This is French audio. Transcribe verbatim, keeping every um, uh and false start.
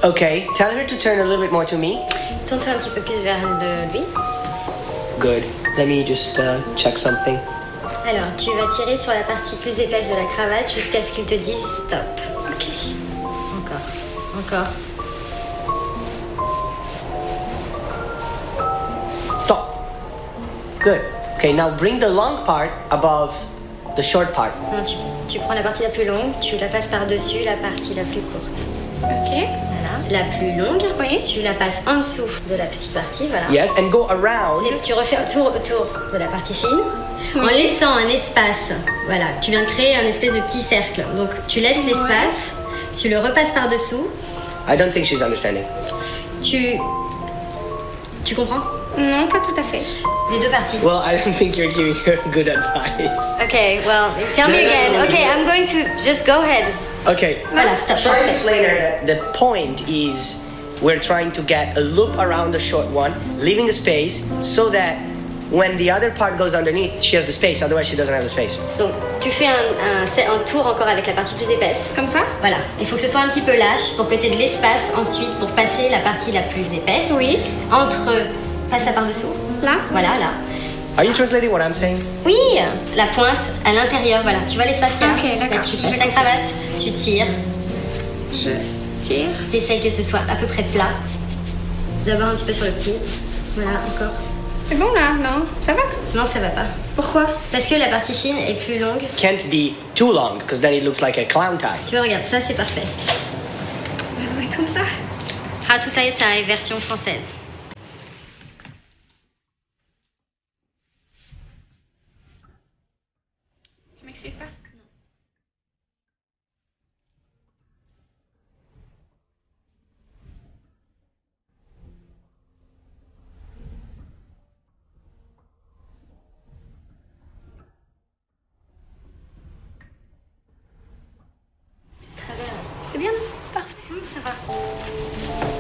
Okay, tell her to turn a little bit more to me. Tourne-toi un petit peu plus vers le, lui. Good. Let me just uh, check something. Alors, tu vas tirer sur la partie plus épaisse de la cravate jusqu'à ce qu'il te dise stop. Ok. Encore. Encore. Stop. Good. Okay, now bring the long part above the short part. Non, tu, tu prends la partie la plus longue, tu la passes par-dessus la partie la plus courte. Ok. Voilà. La plus longue, Oui. tu la passes en dessous de la petite partie, voilà. Yes, and go around. Et tu refais un tour autour de la partie fine, en laissant un espace. Voilà, tu viens de créer un espèce de petit cercle. Donc tu laisses l'espace, tu le repasses par-dessous. I don't think she's understanding. Tu... Tu comprends? Non, pas tout à fait. Les deux parties. Well, I don't think you're giving her good advice. Okay, well, tell me again. Okay, I'm going to... Just go ahead. Okay. Voilà, stop. Try to explain her that the point is we're trying to get a loop around the short one, leaving a space so that when the other part goes underneath, she has the space. Otherwise, she doesn't have the space. Donc, tu fais un, un, un tour encore avec la partie plus épaisse. Comme ça? Voilà. Il faut que ce soit un petit peu lâche pour que tu aies de l'espace ensuite pour passer la partie la plus épaisse. Oui. Entre... Passe ça par-dessous. Là? Voilà, là. Are you translating what I'm saying? Oui, la pointe à l'intérieur, voilà. Tu vois l'espace qu'il y a? Ok, d'accord. Là, tu passes J'ai la compris. cravate, tu tires, Je tire. tu essayes que ce soit à peu près plat. D'abord un petit peu sur le petit. Voilà, encore. C'est bon là? Non? Ça va? Non, ça va pas. Pourquoi? Parce que la partie fine est plus longue. Can't be too long, because then it looks like a clown tie. Tu vois, regarde, ça c'est parfait. Ouais, comme ça. How to tie a tie, version française. Tu m'expliques pas? Très bien. C'est bien? Parfait. Ça va.